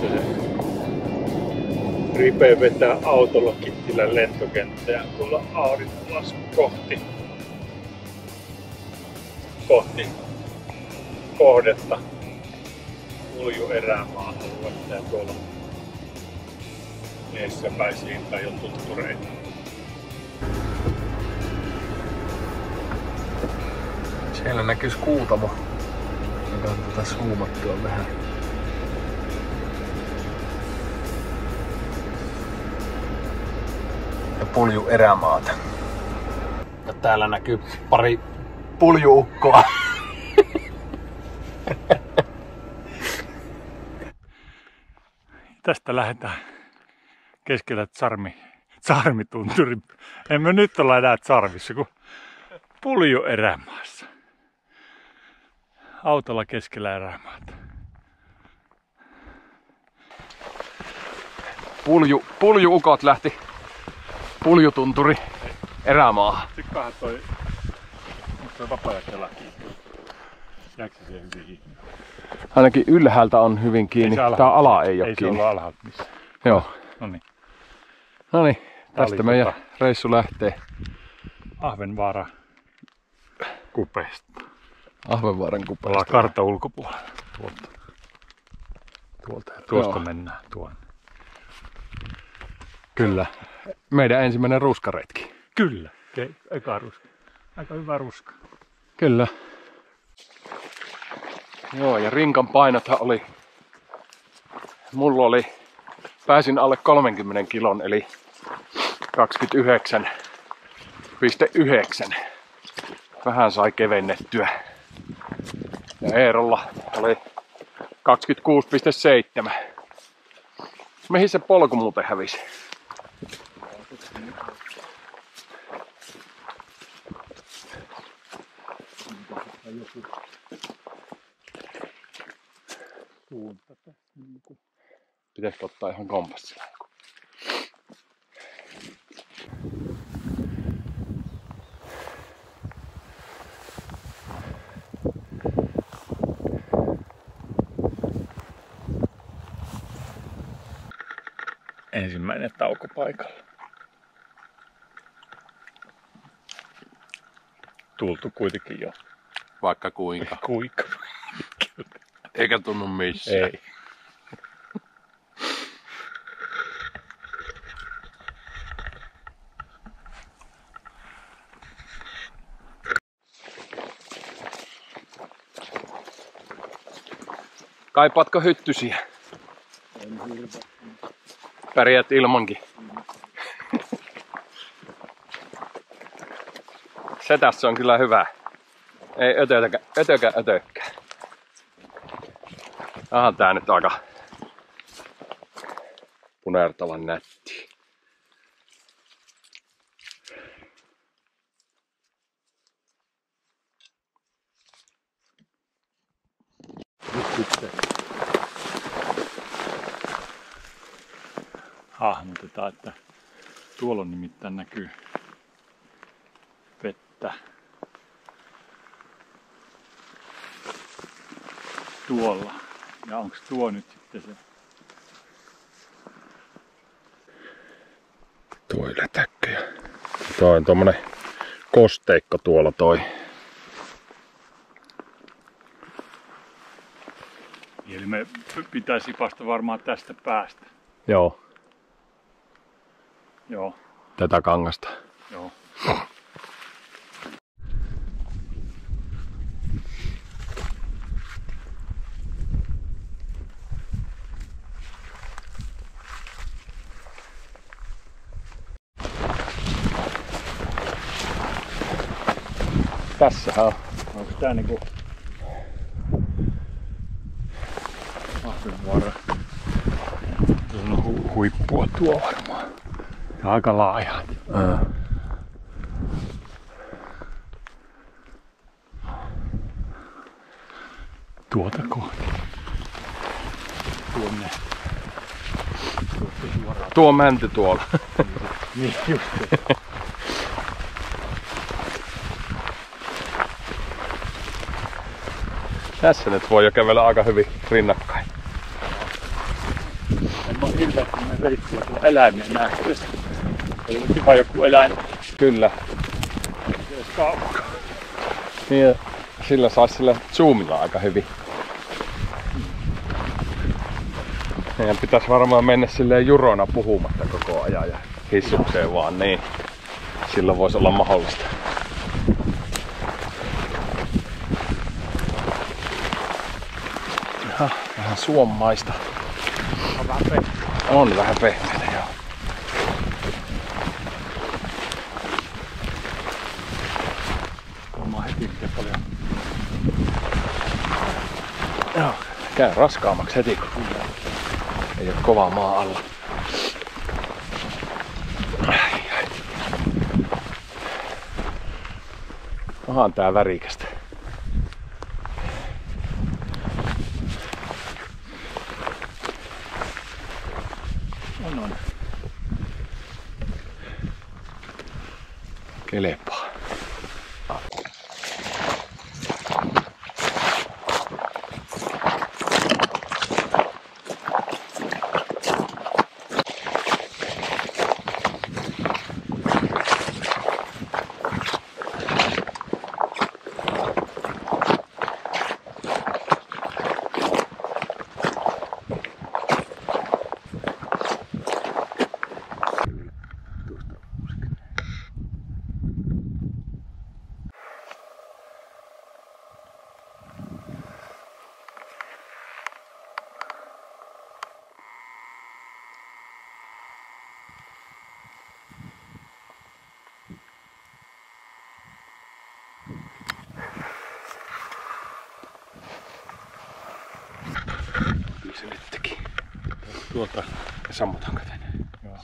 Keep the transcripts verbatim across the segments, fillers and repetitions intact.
tässä se Ripe vetää autolla Kittilän lentokenttään tuolla auringonlasku kohti, kohti kohdetta Pulju erämaa-aluetta ja tuolla eessäpäin siitä jo tuttureita. Siellä näkyisi Kuutamo. Otetaan tätä zoomattua vähän. Ja Pulju erämaata. Ja täällä näkyy pari puljuukkoa. Tästä lähdetään keskellä Sarmi, Sarmitunturi. Emme nyt olla enää Sarvissa, kun Pulju erämaassa. Autolla keskellä erämaata. Pulju, puljuukot lähti Puljutunturi erämaahan. Tykkähän toi, onko toi vapaa-ajan lähti? Jääkö se siihen hyvin kiinni? Ainakin ylhäältä on hyvin kiinni. Tää ala ei ole ei kiinni. Ei se ollut alhaalta missään. Joo. Noniin. Noniin, tästä meidän tota reissu lähtee. Ahvenvaara kupeesta. Ahvenvaaran kupeesta. Ollaan kartta ulkopuolella. Tuolta. Tuolta ja tuosta Joo. mennään tuonne. Kyllä. Meidän ensimmäinen ruskaretki. Kyllä. Ke- eka ruska. Aika hyvä ruska. Kyllä. Joo, ja rinkan painothan oli, mulla oli, pääsin alle kolmenkymmenen kilon, eli kaksikymmentäyhdeksän pilkku yhdeksän. Vähän sai kevennettyä. Ja Eerolla oli kaksikymmentäkuusi pilkku seitsemän. Mihin se polku muuten hävisi? Pitäisikö ottaa ihan kompassilla? Ensimmäinen tauko paikalla. Tultu kuitenkin jo. Vaikka kuinka. Kuinka. Eikä tunnu missään. Ei. Kaipaatko hyttysiä? Pärjät ilmankin. Se tässä on kyllä hyvä. Ei ötökä, ötökä, ötökkä. Aha, tää nyt aika punertavan nätti. Nyt sitten hahmotetaan, että tuolla nimittäin näkyy vettä. Tuolla. Ja onko tuo nyt sitten se? Tuo letäkköjä. Tuo on tommonen kosteikko tuolla toi. Eli me pitäisi vasta varmaan tästä päästä. Joo. Joo. Tätä kangasta. Joo. Tässähän on. Onko tää niinku Ahvenvaara? Tuolla on hu- huippua tuo varmaan. Ja aika laaja. Ää. Tuota kohti. Tuonne. Tuo on mänty tuolla. Niin just. Tässä nyt voi jo kävellä aika hyvin rinnakkain. on hirveästi reissulla tuolla eläimiä nähtävästi. Ei ole kiva joku eläin. Kyllä. Se olisi kaukaa. Niin, sillä saisi sillä zoomilla aika hyvin. Meidän pitäisi varmaan mennä silleen jurona puhumatta koko ajan ja hissukseen vaan, niin silloin voisi olla mahdollista. Aha, vähän suommaista. On vähän pehmeä. On vähän pehmeitä, joo. Mä heti paljon. Joo, käy raskaammaksi heti, kun ei ole kovaa maa alla. Ai, ai. Onhan tää värikästä. On on. Kelepaa. Se nyt teki. Tuolta. Ja sammutanko tänne? Joo.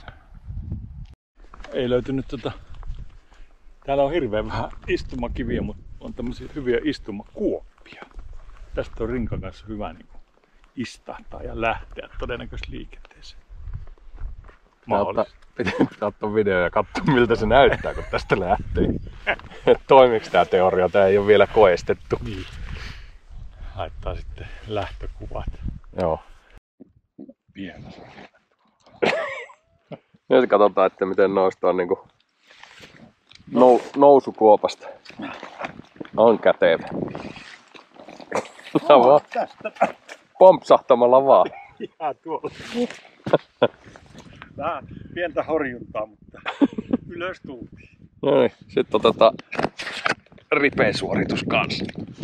Ei löytynyt tota... Täällä on hirveän vähän istumakiviä, mutta on tämmöisiä hyviä istumakuoppia. Tästä on Rinkan kanssa hyvä niin kuin istahtaa ja lähteä todennäköisesti liikenteeseen. Mahdollisesti. Pitää ottaa video ja katsoa miltä se näyttää, kun tästä lähtee. Toimiks tää teoria? Tää ei ole vielä koestettu. Niin. Haittaa sitten lähtökuvat. Joo. Vielä. Nyt katsotaan, että miten noustaan niinku nou, nousukuopasta. On kätevä. Oh, tästä. Pompsahtamalla vaan. Ihan tuolla. Vähän pientä horjuntaa, mutta ylös tultiin. No niin, sit otetaan ripeä suoritus kanssa.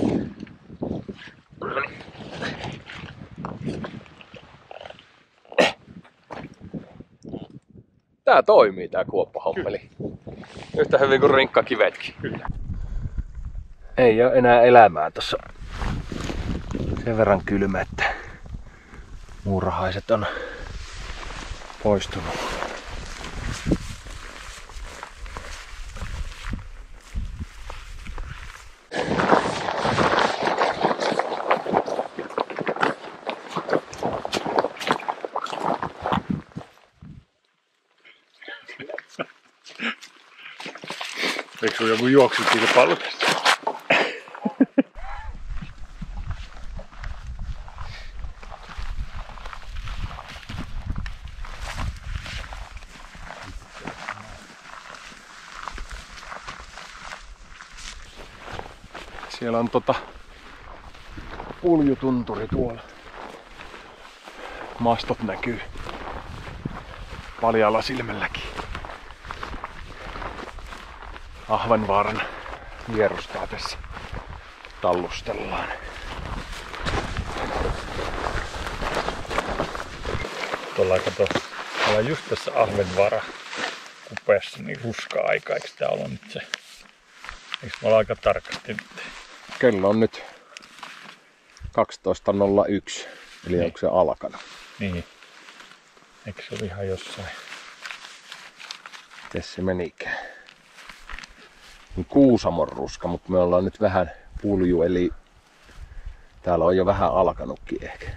Tää toimii tää kuoppahommeli. Yhtä hyvin kuin rinkkakivetkin. Kyllä. Ei oo enää elämää tossa. Sen verran kylmä, että muurahaiset on poistunut. Eikö sun joku juoksukilpailu tässä? Siellä on tota puljutunturi tuolla. Mastot näkyy paljaalla silmälläkin. Ahvenvaaran vierustaa tässä tallustellaan. Tuolla kato, ollaan just tässä Ahvenvaara kupeessa niin ruska-aika, eikö tää ollut nyt se? Eikö me olla aika tarkasti nyt? Kello on nyt kaksitoista nolla yksi, eli niin. Onko se alkanut? Niin. Eikö se ole ihan jossain? Mites se menikään? Kuusamon ruska, mutta me ollaan nyt vähän pulju, eli täällä on jo vähän alkanutkin ehkä.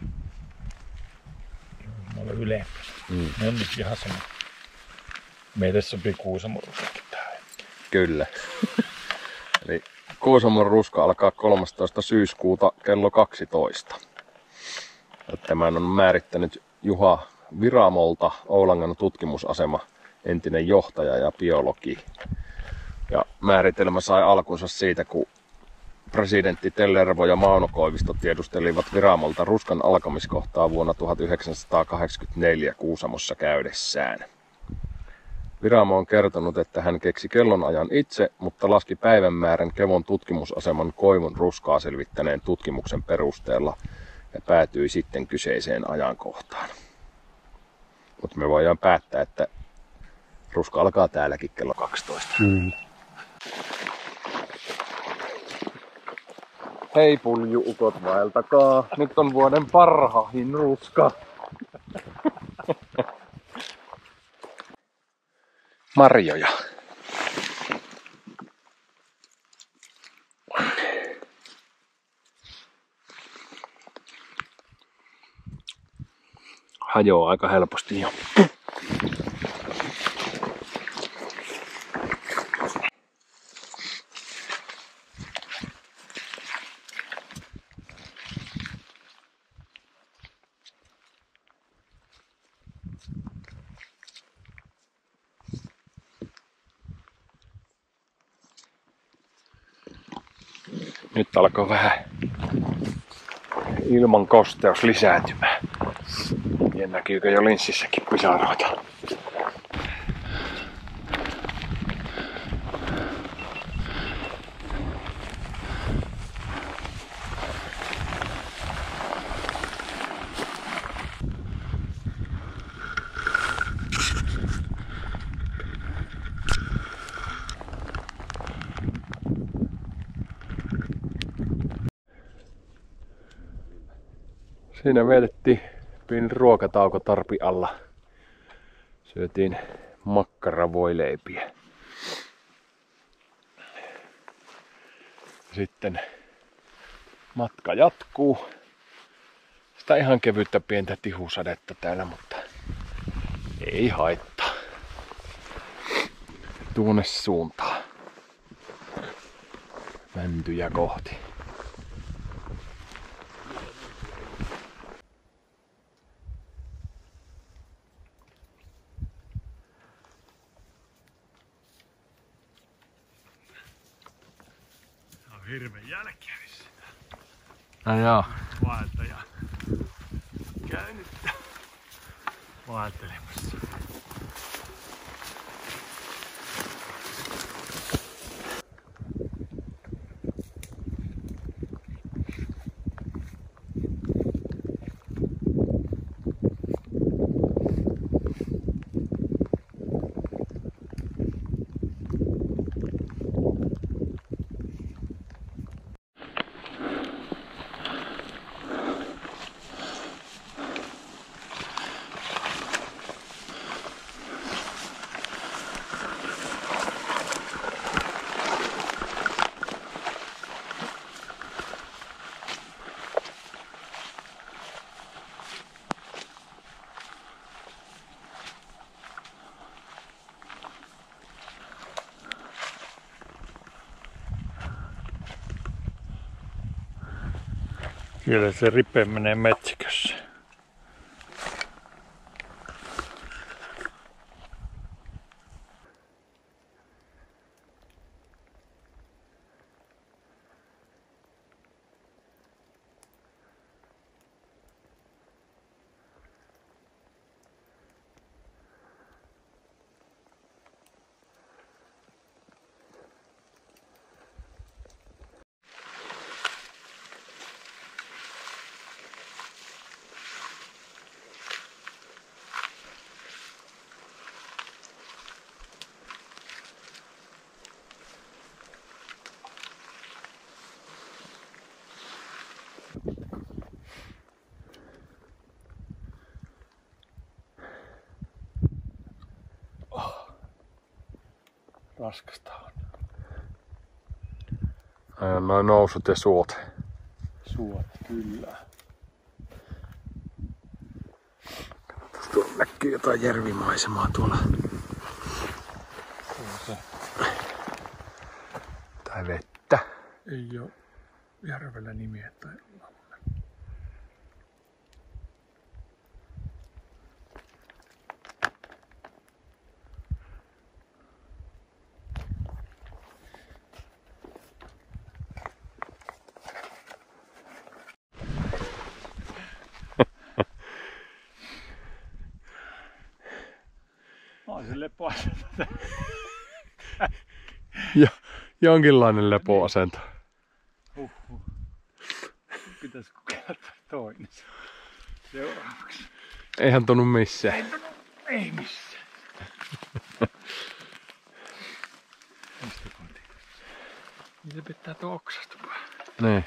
Mä olen ylempänä. Mm. Ne on nyt ihan sama. Meille sopii Kuusamon ruskakin tähän. Kyllä. Eli Kuusamon ruska alkaa kolmastoista syyskuuta kello kaksitoista. Tämän on määrittänyt Juha Viramolta, Oulangan tutkimusasema, entinen johtaja ja biologi. Ja määritelmä sai alkunsa siitä, kun presidentti Tellervo ja Mauno Koivisto tiedustelivat Viramolta ruskan alkamiskohtaa vuonna tuhatyhdeksänsataakahdeksankymmentäneljä Kuusamossa käydessään. Viramo on kertonut, että hän keksi kellonajan itse, mutta laski päivänmäärän Kevon tutkimusaseman koivun ruskaa selvittäneen tutkimuksen perusteella ja päätyi sitten kyseiseen ajankohtaan. Mutta me voidaan päättää, että ruska alkaa täälläkin kello kaksitoista. Kyllä. Hei puljuukot, vaeltakaa. Nyt on vuoden parhain ruska. Marjoja. Hajoaa aika helposti jo. Nyt alkoi vähän ilman kosteus lisääntymään. Ja näkyykö jo linssissäkin pisaroita. Siinä vietettiin pieni ruokatauko tarpi alla. Syötiin makkaravoileipiä. Sitten matka jatkuu. Sitä ihan kevyttä pientä tihusadetta täällä, mutta ei haittaa. Tuonne suuntaan. Mäntyjä kohti. Hirven jälkeen. No joo. Vaeltaja käy nyt vaeltelemassa. Siellä se ripe menee metsikössä. Raskasta on. Ajan noin nousut ja suot. Suot, kyllä. Tuolla näkyy jotain järvimaisemaa tuolla. Se. Tai vettä. Ei oo järvellä nimiä tai olla. onhan se lepoasento. Ja jonkinlainen lepoasento. Uhuh. Pitäis kokeilla toinen seuraavaksi. Eihän tunnu missään. Ei tunnu, ei missään. Mistä kotiin? Niin se pitää tuo oksasta vaan. Niin.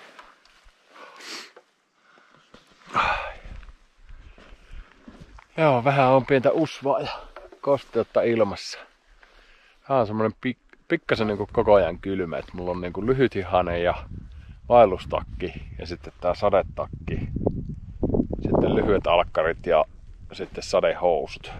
Joo, vähän on pientä usvaa ja kosteutta ilmassa. Tää on semmonen pik- pikkasen niinku koko ajan kylmä, että mulla on niinku lyhythihane ja vaellustakki ja sitten tää sadetakki. Sitten lyhyet alkkarit ja sitten sadehousut.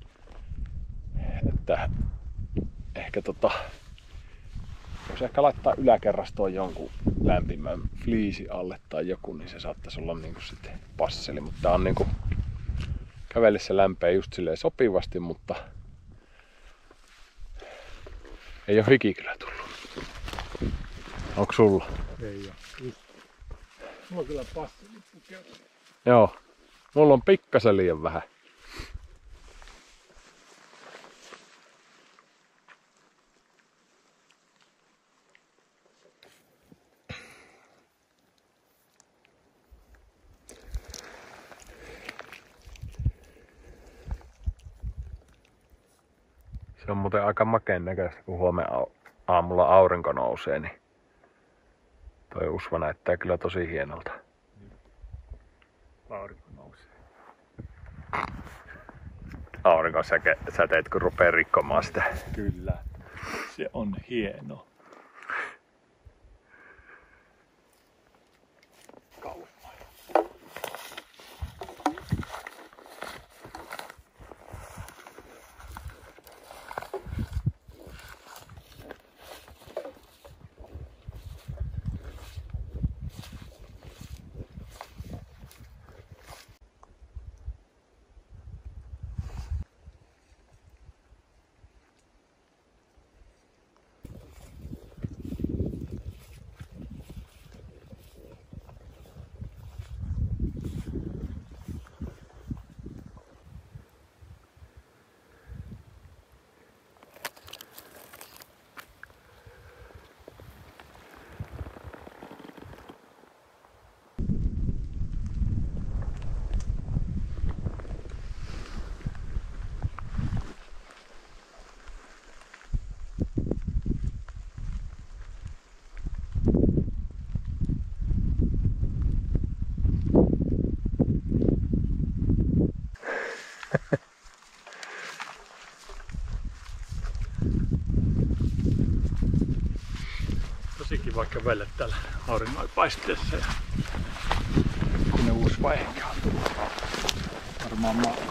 Että ehkä tota... Jos ehkä laittaa yläkerrastoon jonkun lämpimän fliisi alle tai joku, niin se saattaisi olla niinku sitten passeli. Mutta tää on niinku kävellessä lämpeä just silleen sopivasti, mutta ei oo hiki kyllä tullut. Onko sulla? Ei oo. Mulla on kyllä passeli pukeutunut. Joo. Mulla on pikkasen liian vähän. Se on muuten aika makeen näköistä, kun huomenna aamulla aurinko nousee, niin toi usva näyttää kyllä tosi hienolta. Aurinko nousee. Aurinko säteet kun rupee rikkomaan sitä. Kyllä. Se on hieno. Kauan. Tosi kiva kävellä täällä auringon paisteessa ja kun ne uusi vaihekin on tullut varmaan maalla.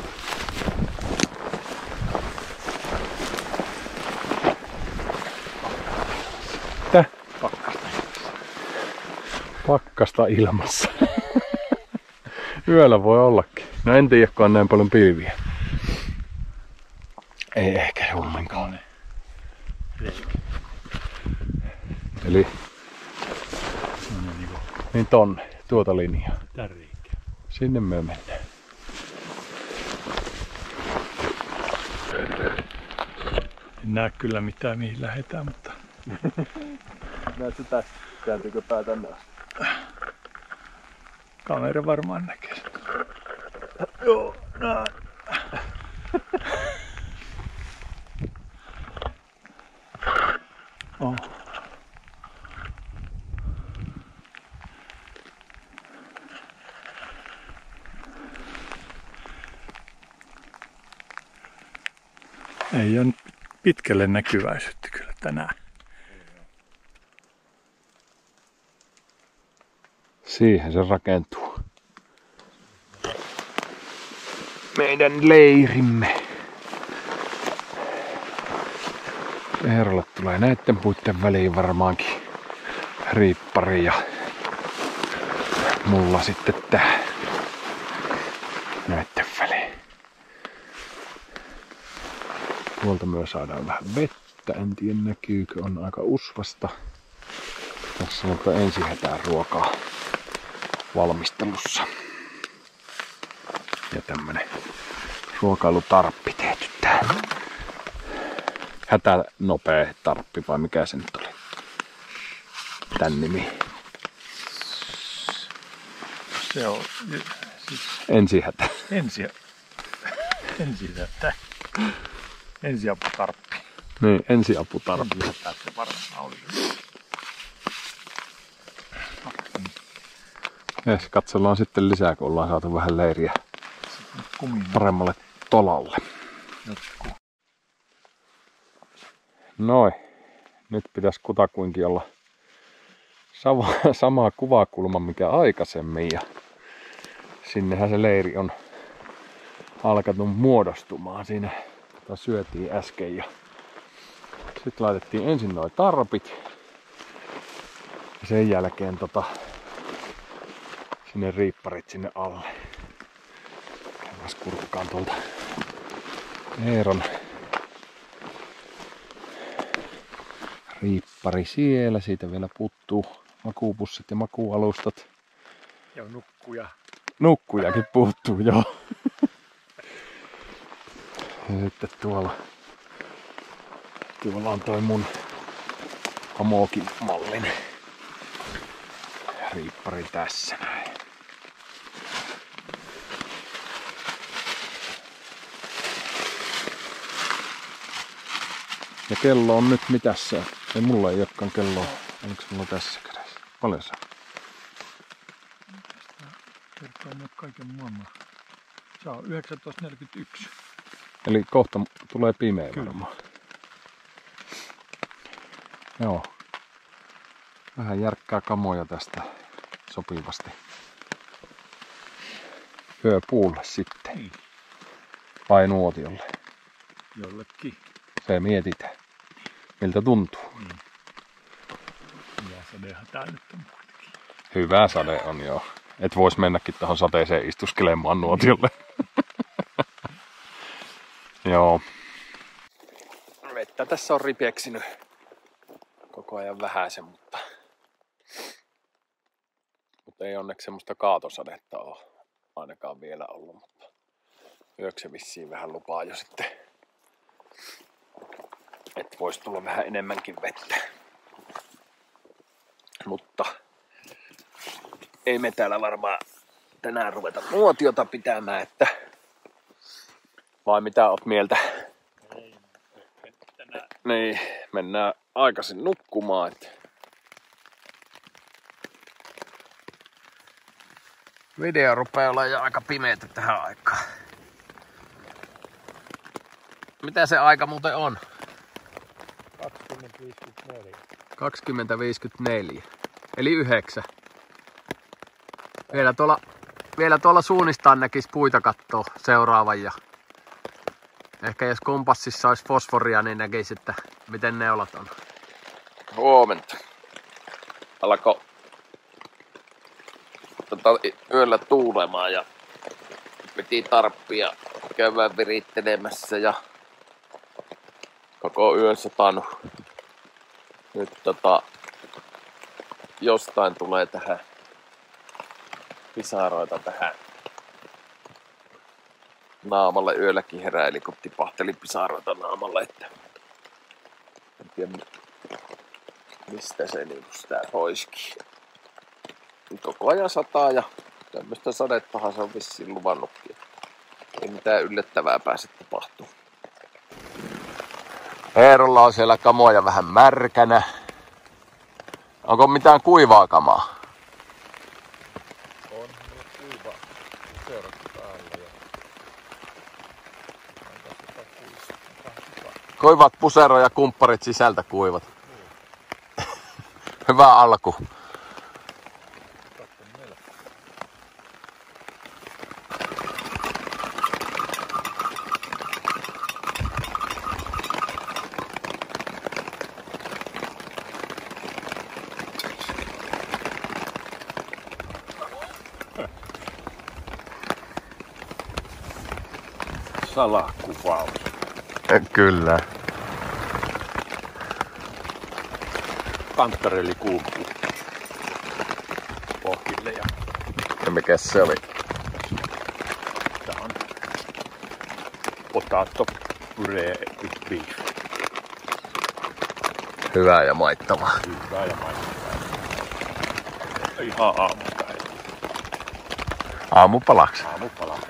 Tää? Pakkasta ilmassa. Pakkasta ilmassa. Yöllä voi ollakin. No en tiedä, kun on näin paljon pilviä. Ei ehkä jumminkaan. Eli No niin, niin, niin tonne, tuota linjaa. tän reikä. Sinne me mennään. En näe kyllä mitään mihin lähdetään, mutta Näetkö tästä? Kääntyykö pää tänne asti? kamera varmaan näkee sen. Joo, näin. Oh. Ei ole pitkälle näkyväisyyttä kyllä tänään. Siihen se rakentuu. Meidän leirimme. Eerolle tulee näitten puitten väliin varmaankin riippari ja mulla sitten tää näitten väliin. Tuolta myös saadaan vähän vettä, en tiedä näkyykö, on aika usvasta. Tässä on ensi hätään ruokaa valmistelussa. Ja tämmönen ruokailutarppi tehty tää hätänopea tarppi vai mikä se nyt oli? Tän nimi. Se on siis Ensihätä. ensi ensihätä. Ensiaputarppi. Niin, ensiaputarppi. Ensihätä se varmaan oli. Jes, katsellaan sitten lisää, kun ollaan saatu vähän leiriä paremmalle tolalle. Jotkut. Noin. Nyt pitäisi kutakuinkin olla sama, sama kuvakulma mikä aikaisemmin. Ja sinnehän se leiri on alkanut muodostumaan. Siinä tota syötiin äsken. Ja sitten laitettiin ensin nuo tarpit. Ja sen jälkeen tota, sinne riipparit sinne alle. Käydään kurkkaan tuolta Eeron riippari siellä. Siitä vielä puuttuu makuupussit ja makuualustat. Ja nukkuja. Nukkujakin puuttuu, joo. Ja sitten tuolla, tuolla on toi mun Amokin mallin riippari tässä näin. Ja kello on nyt mitäs se? Ei mulla ei olekaan kelloa. Oliko mulla tässä kädessä? Paljon se on? Kertoo nyt kaiken maailman. Se on yhdeksäntoista neljäkymmentäyksi. Eli kohta tulee pimeä Kyllä. varmaan. Joo. Vähän järkkää kamoja tästä sopivasti. Yöpuulle sitten. Niin. Vai nuotiolle. Jollekin. Se mietitään. Miltä tuntuu. Niin. Ja sadehan tää nyt on kuitenkin. Hyvä sade on joo. Et vois mennäkin tähän sateeseen istuskelemaan nuotiolle. Joo. Vettä tässä on ripieksinyt koko ajan vähäisen, mutta, mutta ei onneksi semmoista kaatosadetta ole ainakaan vielä ollut, mutta yöksi se vissiin vähän lupaa jo sitten, että voisi tulla vähän enemmänkin vettä. Mutta ei me täällä varmaan tänään ruveta nuotiota pitämään, että vai mitä oot mieltä? Ei, tänään. Niin, mennään aikaisin nukkumaan. Että video rupeaa olla jo aika pimeätä tähän aikaan. Mitä se aika muuten on? kaksikymmentä viisikymmentäneljä. kaksikymmentä viisikymmentäneljä. Eli yhdeksän. Vielä tuolla, vielä tuolla suunnistaan näkisi puita kattoo seuraavan. Ja ehkä jos kompassissa olisi fosforia, niin näkisi, että miten neulat on. Huomenta. Alkoi tota, yöllä tuulemaan ja piti tarppia käydään virittelemässä ja koko yön satanut. Nyt tota, jostain tulee tähän pisaroita tähän naamalle. Yölläkin heräili, kun tipahteli pisaroita naamalle, että en tiedä mistä se niinku sitä roiskii. Koko ajan sataa ja tämmöistä sadettahan se on vissiin luvannutkin. Ei mitään yllättävää pääse tapahtumaan. Eerolla on siellä kamoja vähän märkänä. Onko mitään kuivaa kamaa? On kuiva puserot päällä ja Kuivat pusero ja kumpparit sisältä kuivat. niin. Hyvä alku. Katso meillä. Salakuvaus. Kyllä. Kantarelli kuumpuu pohjille ja Ja mikä se oli? tää on potato puree with beef. Hyvää ja maittavaa. Hyvää ja maittavaa. Ihan aamupäivä. Aamupalaksi. Aamupalaksi.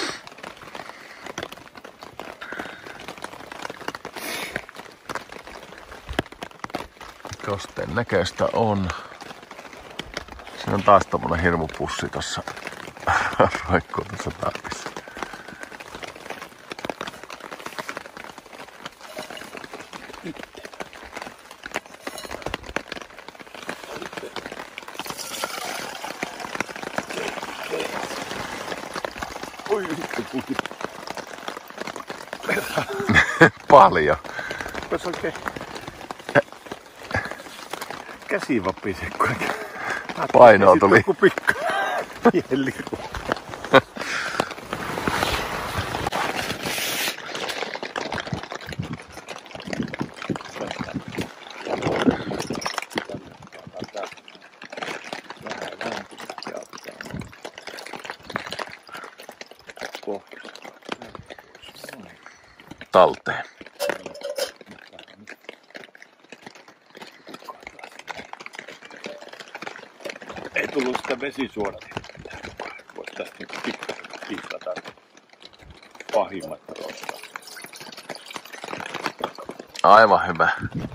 Kosteen näköistä on. Siinä on taas tommonen hirmupussi tossa. Roikkuu tuossa taakissa. Oi vittu puki. Paljon. Tässä oikein käsi vapisee, kun painoa tuli. Joku pikku liiku. Talteen. Ei tullut sitä vesisuodatinta. Voisi tästä niinku pikkasen pihtata pahimmat rostat. Aivan hyvä.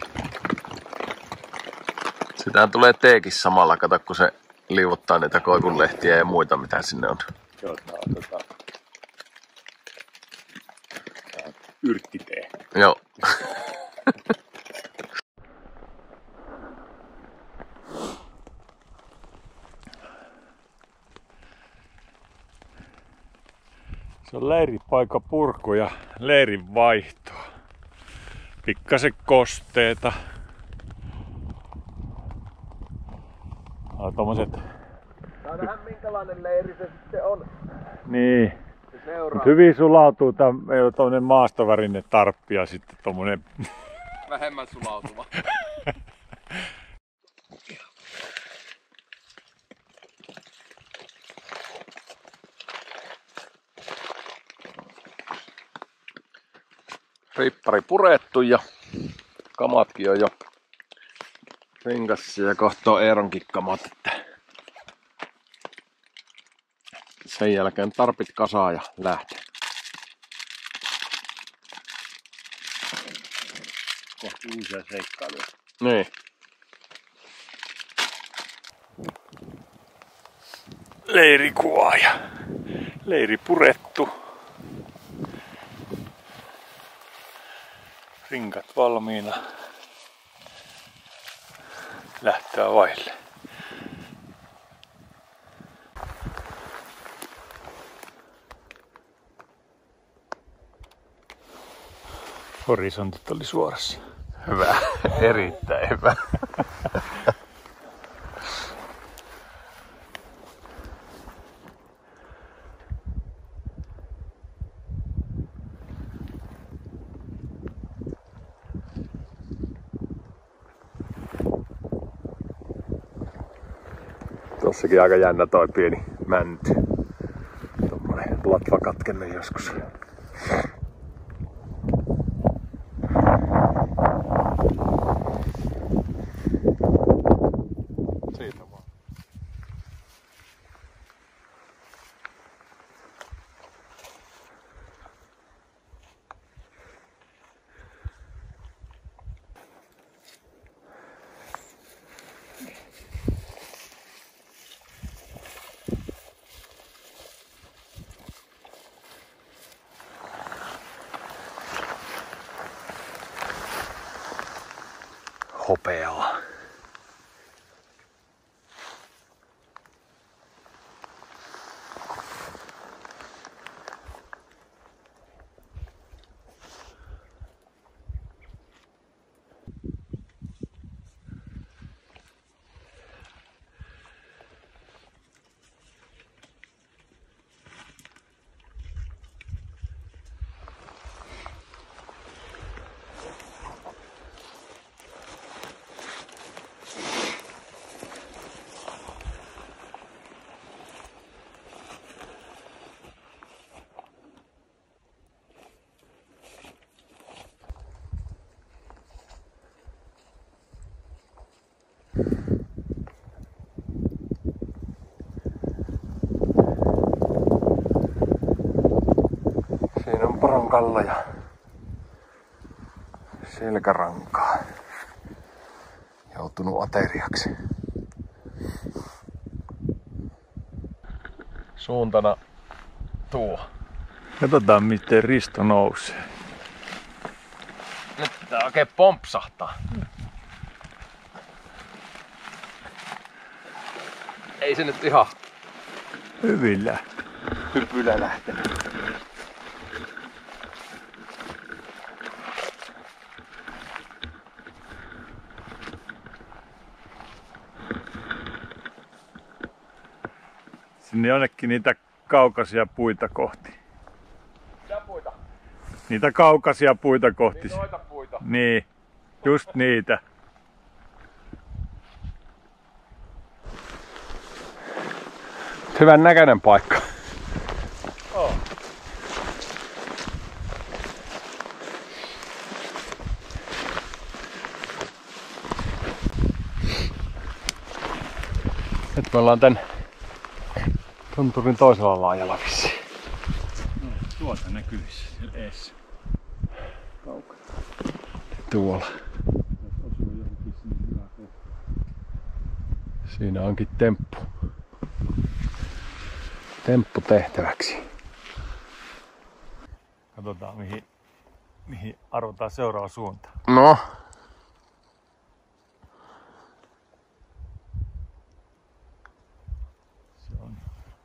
Sitähän tulee teekin samalla, kato kun se liivottaa niitä koivunlehtiä ja muita mitä sinne on. Joo, tää on tota... Tää on yrttitee. Joo. Se on leiripaikka purku ja leirin vaihtoa. Pikkasen kosteeta. Tommoset... Saa nähdä minkälainen leiri se sitten on. Niin. Se seuraa. Mut hyvin sulautuu tommonen maastovärinen tarppi ja sitten tommonen... Vähemmän sulautuva. Rippari purettu ja kamatkin on jo rinkassa ja kohta on Eeronkin kamat. Sen jälkeen tarpit kasaa ja lähtee. Kohti uusia seikkailuja. Niin. Leirikuvaaja. Leiri purettu. Rinkat valmiina. Lähtöä vaille. Horisontit oli suorassa. Hyvä. Erittäin hyvä. Tossakin aika jännä toi pieni mänty. Tommonen latva katkennut joskus. Siitä vaan. Hopeaa. nokalla ja selkärankaa. Joutunut ateriaksi. Suuntana tuo. Katsotaan miten Risto nousee. Nyt tää oikein pompsahtaa. Ei se nyt ihan Hyvillä. hypylä lähtenyt. Sinne jonnekin niitä kaukaisia puita kohti. Mitä puita? Niitä kaukaisia puita kohti. Niin noita puita. Niin, just niitä. Hyvän näköinen paikka. Oh. Nyt me ollaan tän tunturin toisella laajalla vissiin. No, tuolta näkyvissä siellä eessä. Kaukana. Tuolla. Siinä onkin temppu. Temppu tehtäväksi. Katsotaan mihin, mihin arvotaan seuraava suunta. No. Se on.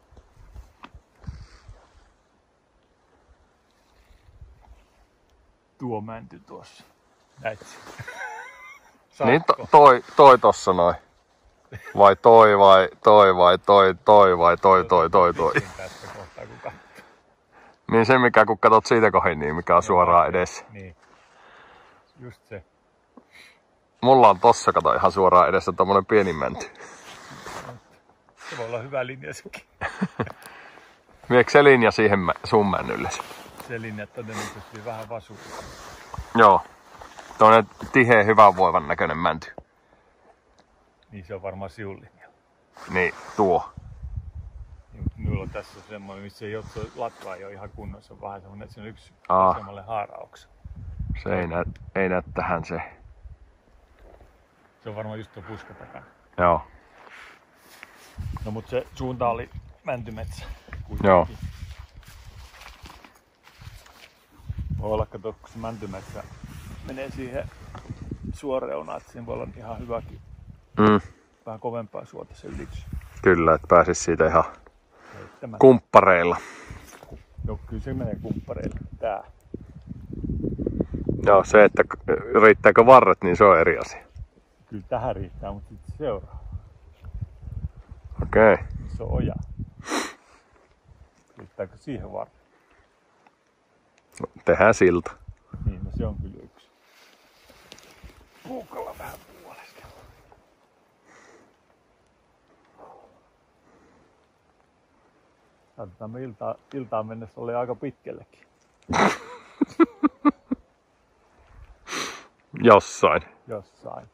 Tuo mänty tuossa. Näit. Niin to, toi, toi tossa noin. Vai toi vai toi vai toi toi vai toi toi toi toi. Tästä kohtaa kun katsoo. Niin se mikä kun katot siitä kohin, niin mikä on suoraan edessä. Niin. Just se. Mulla on tossa kato ihan suoraan edessä tommonen pieni mänty. Se voi olla hyvä linja sekin. Viekö se linja siihen mä, sun männylle? Se linja todennäköisesti vähän vasuu. Joo. Tuonen tiheä hyvän voivan näköinen mänty. Niin se on varmaan siun linja. Niin, tuo. Niin, mutta minulla on tässä semmoinen, missä ei ole latva ei ole ihan kunnossa. On vähän semmoinen, että siinä on yksi Aa. semmoinen haarauksa. Se ei näy, ei näy tähän se. Se on varmaan just tuo puska takana. Joo. No mut se suunta oli Mäntymetsä. Kuitenkin. Joo. Voi olla, kato, kun se Mäntymetsä menee siihen suoreunaan, että siinä voi olla ihan hyväkin. Mm. Vähän kovempaa suota se ylitys. Kyllä, että pääsis siitä ihan Heittämään. kumppareilla. Joo, kyllä se menee kumppareille. Tää. Joo, se, että riittääkö varret, niin se on eri asia. Kyllä tähän riittää, mutta sitten seuraava. Okei. Okay. Se on oja. Riittääkö siihen varre? No, tehdään silta. Niin, no se on kyllä yksi. Puukalla vähän puolesta. Saattaa me iltaan, iltaan mennessä oli aika pitkällekin. Jossain. Jossain.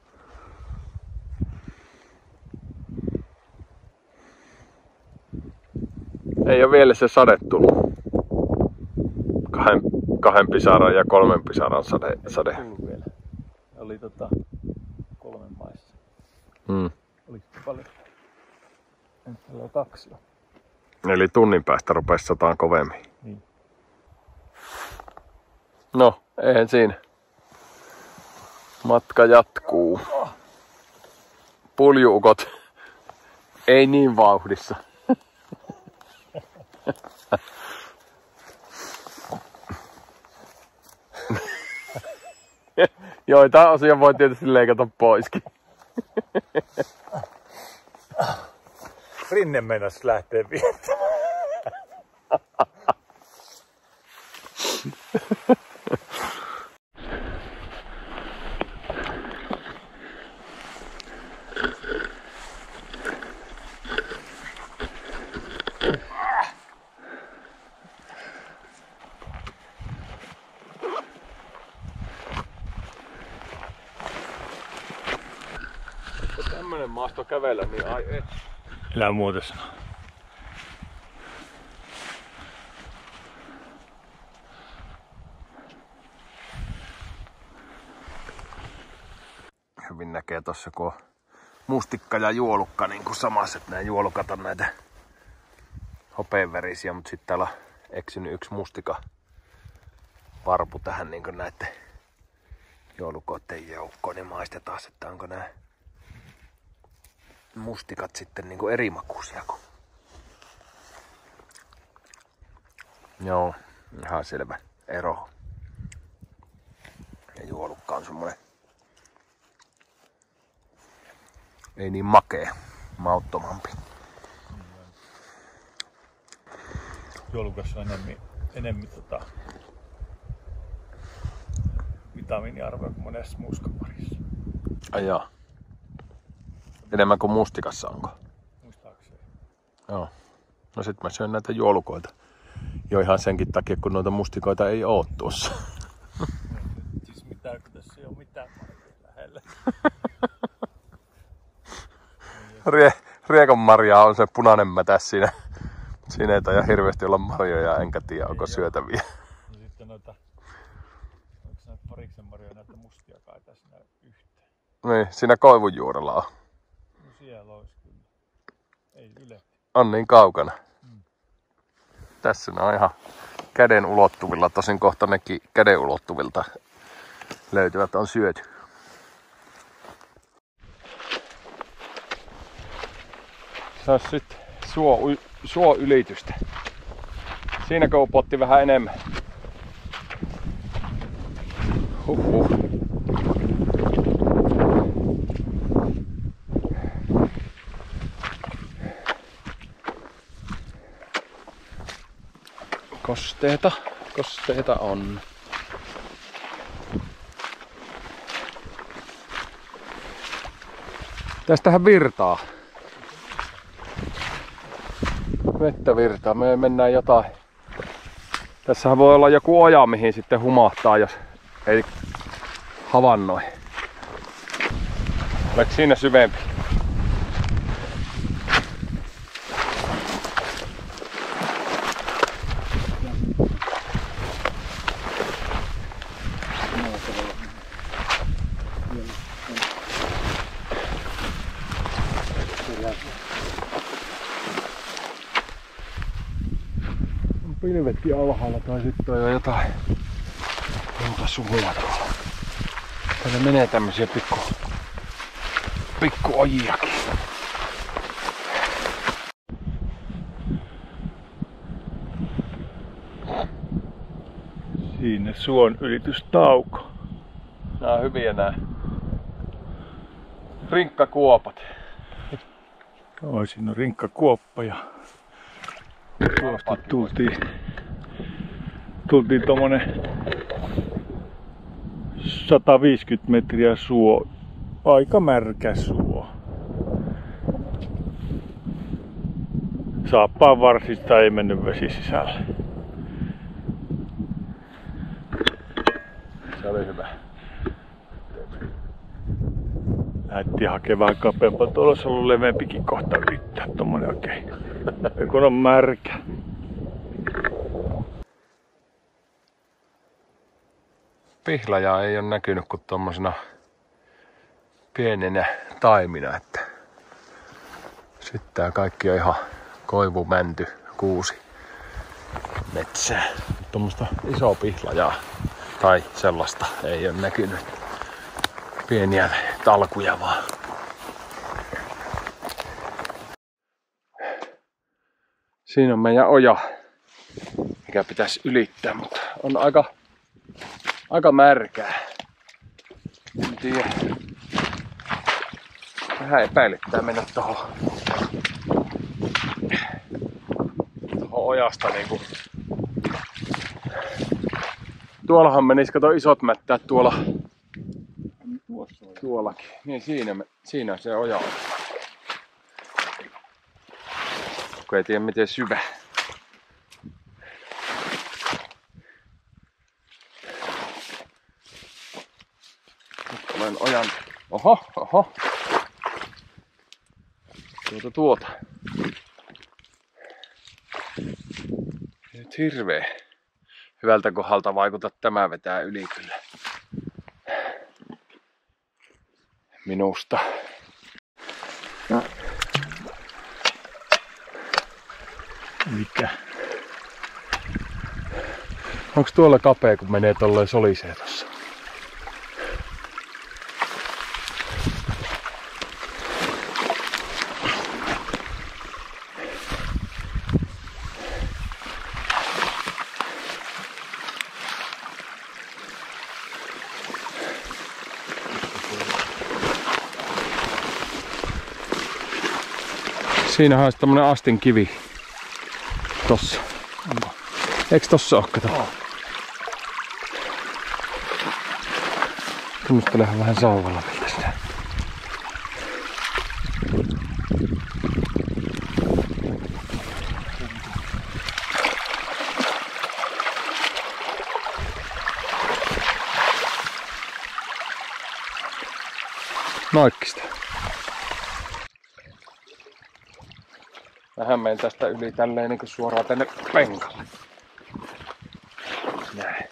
Ei ole vielä se sade tullut. Kahden, kahden pisaran ja kolmen pisaran sade. Ei sade. tullut vielä. Oli tota kolmen maissa. Mm. Oliko se paljon? Nyt täällä on kaksi jo. Eli tunnin päästä rupesi sataan kovemmin. Niin. No, eihän siinä. Matka jatkuu. Puljuukot ei niin vauhdissa. Joitain osia voi tietysti leikata poiskin. Rinne meinas lähtee viettämään. Tämmönen maasto kävellä, niin ai et. Elää muuta sanoa. hyvin näkee tossa, kun on mustikka ja juolukka niin kuin samassa. Että nämä juolukat on näitä hopeenvärisiä, mutta sitten täällä on eksynyt yksi mustika varpu tähän niin kuin näiden joulukoiden joukkoon. Niin maistetaan, että onko nämä mustikat sitten niin kuin eri makuisia. Joo, ihan selvä ero. Ja juolukka on semmonen ei niin makea, mauttomampi. Juolukassa on enemmän, enemmän tota, vitamiiniarvoja kuin monessa muskaparissa. Ai jaa. Enemmän kuin mustikassa onko? Muistaakseni. Joo. No sit mä syön näitä juolukoita. Jo ihan senkin takia, kun noita mustikoita ei oo tuossa. Siis mitään, kun tässä ei oo mitään marjoja lähellä. Rie, Riekon marjaa on se punainen mätäs siinä. Siinä ei taida hirveästi olla marjoja, enkä tiedä onko syötäviä. No sitten noita, onko näitä pariksen marjoja näitä mustiakaan ei tässä näy yhteen? Niin, siinä koivun juurella on. No siellä olisi kyllä. Ei yle. On niin kaukana. Mm. Tässä ne on ihan käden ulottuvilla, tosin kohta nekin käden ulottuvilta löytyvät on syöty. Se on sitten suo, suo ylitystä. Siinä koupotti vähän enemmän. Huhhuh. Kosteeta, kosteeta on. Tästähän virtaa. Vettä virtaa. Me mennään jotain. Tässähän voi olla joku oja, mihin sitten humahtaa, jos ei havainnoi. Oliko siinä syvempi? Pilvetkin alhaalla tai sitten on jo jotain muuta sumua tuolla. Täällä menee tämmösiä pikku, pikku ojiakin. Siinä suon ylitystauko. Nää on hyviä nää rinkkakuopat. Joo, siinä on rinkkakuoppa ja tuosta tultiin, tultiin tommonen sata viisikymmentä metriä suo, aika märkä suo. Saappaan varsista ei mennyt vesi sisälle. Se oli hyvä. Lähdettiin hakemaan kapeampaa. Tuolla olisi ollut leveämpikin kohta yrittää tommonen oikein. Kun on märkä. Pihlajaa ei ole näkynyt kuin tommosena pienenä taimina, että sitten tää kaikki on ihan koivu, mänty, kuusi metsää. Tuommoista isoa pihlajaa tai sellaista ei ole näkynyt. Pieniä talkuja vaan. Siinä on meidän oja, mikä pitäisi ylittää, mutta on aika, aika märkää. En tiedä. Vähän epäilyttää mennä tohon, tohon ojasta niinku. Tuollahan menisi, kato isot mättäät tuolla. Tuollakin. Niin siinä, siinä se oja on. Kun ei tiedä miten syvä. Nyt olen ojan. Oho, oho. Tuota tuota. Nyt hirveä. Hyvältä kohdalta vaikuta tämä vetää yli kyllä. Minusta. Mikä? Onks tuolla kapea, kun menee tolleen solisee tossa? Siinähän olisi tämmönen astin kivi. Tossa. Onko? Eiks tossa oo? Kato. Oh. Tunnustelehan vähän sauvalla miltä sitä. Noikkista. Mähän menen tästä yli tälleen niin suoraan tänne penkalle. Näin.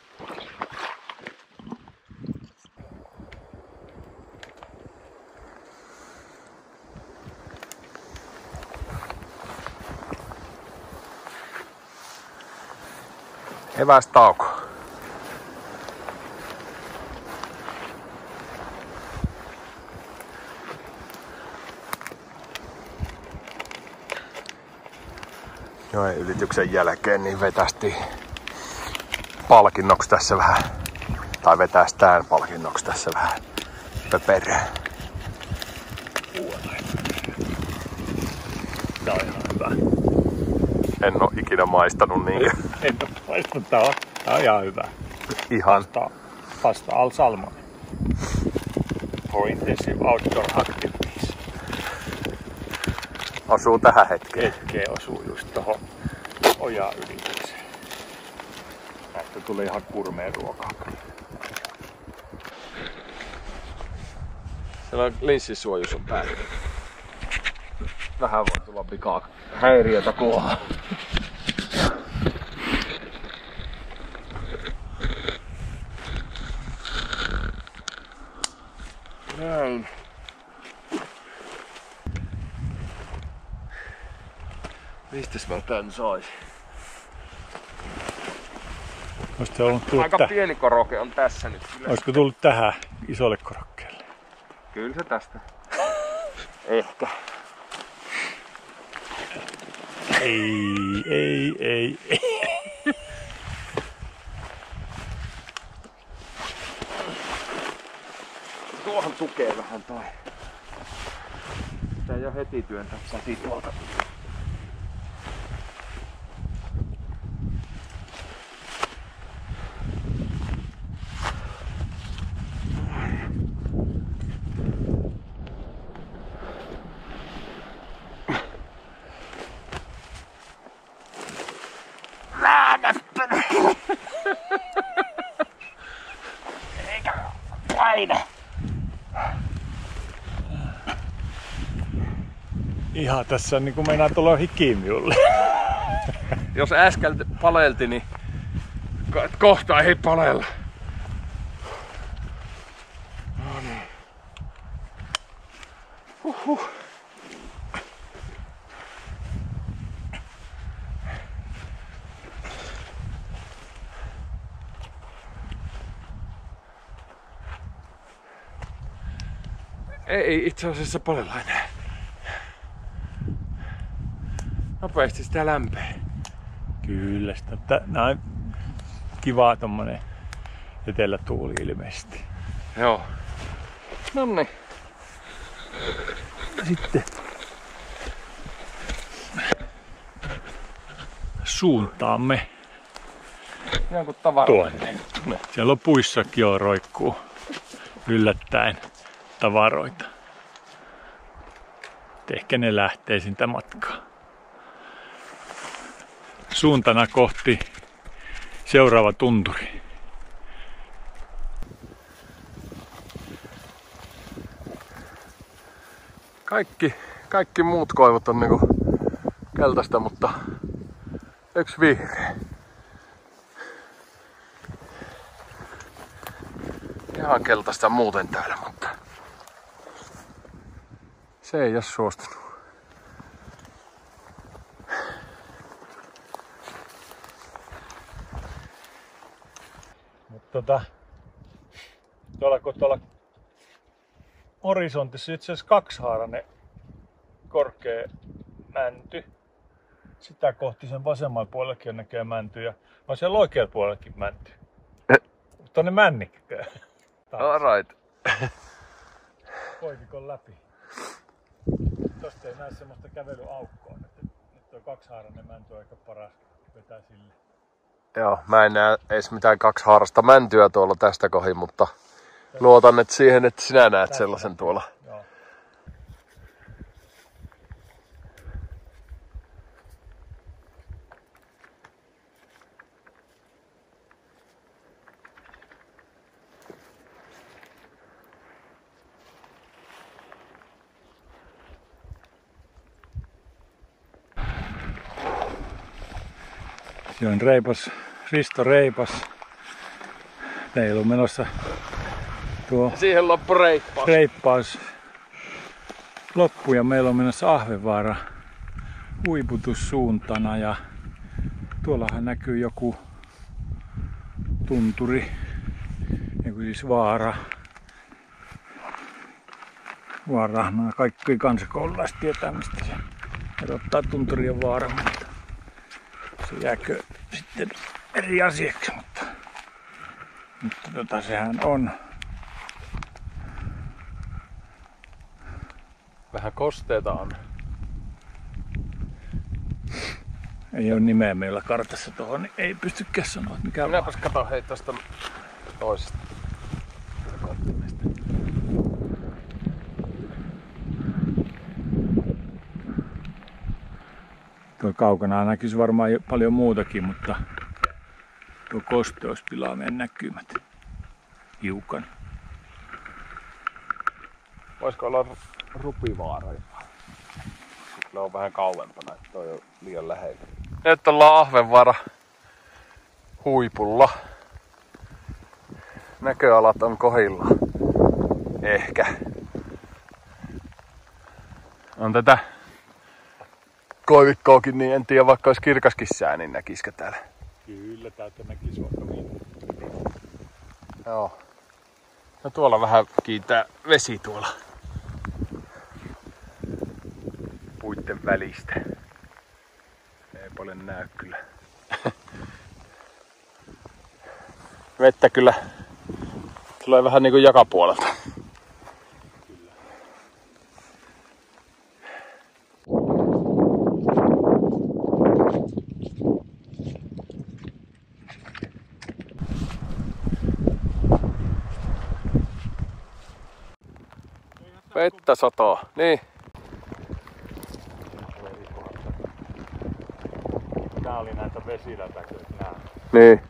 Evästauko. Joen ylityksen jälkeen niin vetästiin palkinnoksi tässä vähän, tai vetästään palkinnoksi tässä vähän pöperöä. Tää on ihan hyvä. En oo ikinä maistanut niinkö. En oo maistanut, tää on, tää on ihan hyvä. Ihan. Pasta, pasta al salmon. For intensive outdoor activities. Osuu tähän hetkeen. Hetkeen osuu just tohon ojaa ylitykseen. Näistä tulee ihan kurmeen ruokaa. Siellä on linssisuojus on päällä. Vähän voi tulla vikaa häiriötä kohdalla. Näin. Mistäs mä tän sais? Olisiko se ollut tullut Aika tä- pieni koroke on tässä nyt. Kyllä. Olisiko tullut tähän isolle korokkeelle? Kyllä se tästä. Ehkä. Ei, ei, ei, ei. Tuohan tukee vähän toi. Tää ei oo heti työntää säti tuolta. Eikä paina. Ihan tässä niinku meinaa tulla hikimiulle. Jos äsken palelti, niin kohta ei palella. No niin. Huhhuh. Ei itse asiassa palella enää. Nopeasti sitä lämpee. Kyllä, sitä näin kiva tommonen etelätuuli ilmeisesti. Joo. Nonni. Sitten suuntaamme Jonkun tavara. tuonne. Siellä on puissakin jo roikkuu yllättäen tavaroita. Ehkä ne lähtee siitä matkaa. Suuntana kohti seuraava tunturi. Kaikki, kaikki muut koivut on niinku keltaista, mutta yksi vihreä. Ihan keltaista muuten täällä, mutta Se ei oo suostunut. Mutta tota, tuolla kun tuolla horisontissa itse asiassa kaksihaarainen korkea mänty. Sitä kohti sen vasemmalla puolellakin on näköjään mänty ja on siellä oikealla puolellakin mänty. Mutta on ne männikkää. Alright. Poikikon läpi. Tosta ei näe semmoista kävelyaukkoa. Nyt, nyt on kaksihaarainen mänty aika paras vetää sille. Joo, mä en näe edes mitään kaksihaarasta mäntyä tuolla tästä kohin, mutta luotan että siihen, että sinä näet tästä sellaisen tuolla. Joo. Se on Reipas, Risto Reipas. Meillä on menossa tuo siihen loppu reippaus. reippaus loppu ja meillä on menossa Ahvenvaara huiputussuuntana ja tuollahan näkyy joku tunturi, joku siis vaara. Vaara, no kaikki kansakoululaiset tietää mistä se erottaa tunturi ja vaara, mutta se jääkö sitten eri asiaksi, mutta, mutta tota sehän on. Vähän kosteita on. Ei ole nimeä meillä kartassa tuohon, niin ei pystykään sanoa, että mikä on. Minäpäs kato hei tosta toisesta. Tuo kaukana näkyisi varmaan paljon muutakin, mutta tuo kosteus pilaa meidän näkymät hiukan. Voisiko olla Rupivaara jopa? Kyllä on vähän kauempana, että toi on liian lähellä. Nyt ollaan Ahvenvaara huipulla. Näköalat on kohilla. Ehkä. On tätä koivikkoakin, niin en tiedä vaikka olisi kirkaskin sää, niin näkisikö täällä? Kyllä, täältä näkisi vaikka niin. Joo. No tuolla vähän kiintää vesi tuolla puitten välistä. Ei paljon näy kyllä. Vettä kyllä tulee vähän niinku joka puolelta. Kyllä. Vettä satoo, niin. Tää oli näitä vesilätäköitä nää. Niin.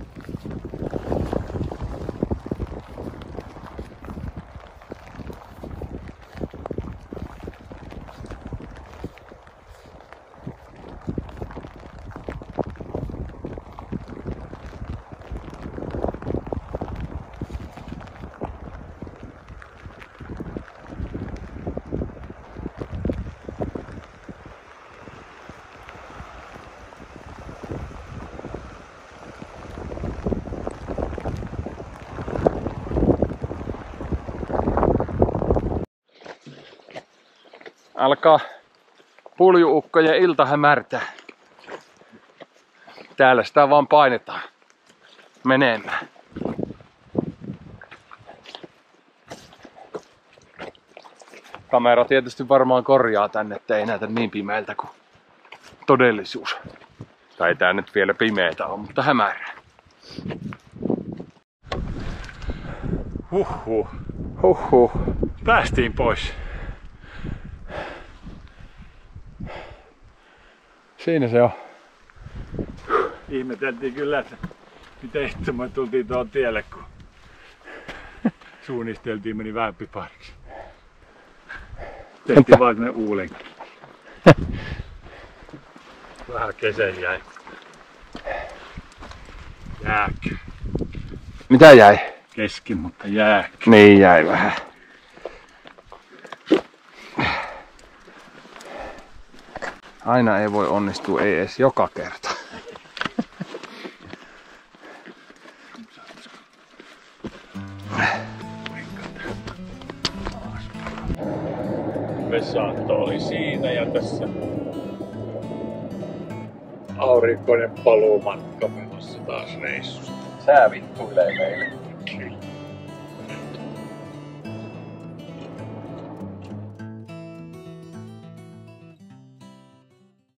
Alkaa puljuukkojen ilta hämärtää. Täällä sitä vaan painetaan menemään. Kamera tietysti varmaan korjaa tänne, ettei näytä niin pimeältä kuin todellisuus. Tai tää nyt vielä pimeetä on, mutta hämärää. Huhhuh. Huhhuh. Päästiin pois. Siinä se on. Ihmeteltiin kyllä, että miten itse me tultiin tuohon tielle, kun suunnisteltiin, meni vähän pipariksi. Tehtiin vaan ne uulen. Vähän kesän jäi. Jääkky. Mitä jäi? Kesken, mutta jääkky. Niin jäi vähän. Aina ei voi onnistua, ei edes joka kerta. Vesaatto oli siinä ja tässä aurinkoinen paluumatka menossa taas reissusta. Sää vittuilee meille.